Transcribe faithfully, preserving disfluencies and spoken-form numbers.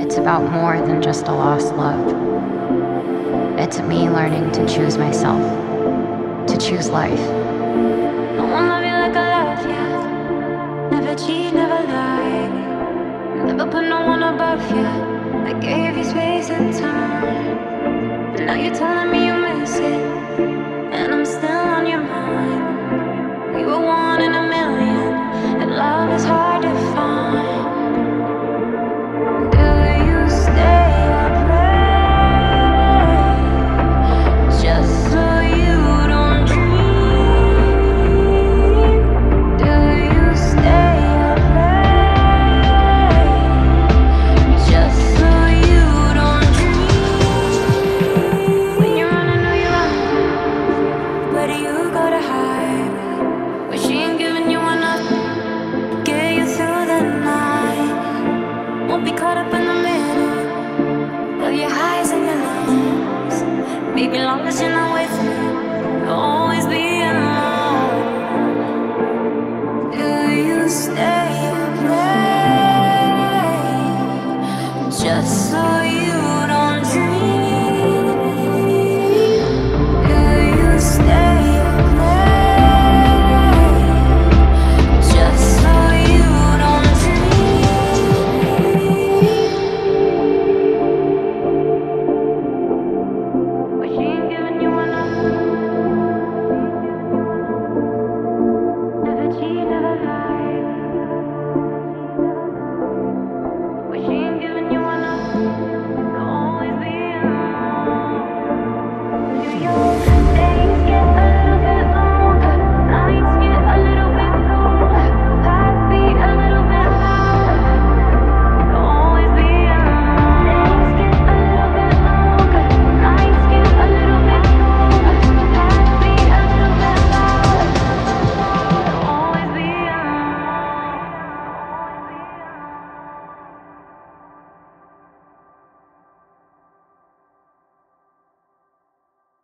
it's about more than just a lost love. It's me learning to choose myself, to choose life. I won't love you like I love you. Never cheat, never lie. Never put no one above you. I gave you space and time. Now you're telling me you miss it, and I'm still on your mind. We were one in a million, and love is hard to find. Do you stay or pray just so you don't dream? Do you stay or pray just so you don't dream? When you're running, know you're running. Where do you go to hide? When she ain't giving you enough to get you through the night. Won't be caught up in the middle of your highs and your lows. Maybe long as you're not with me, you'll always be alone. Do you stay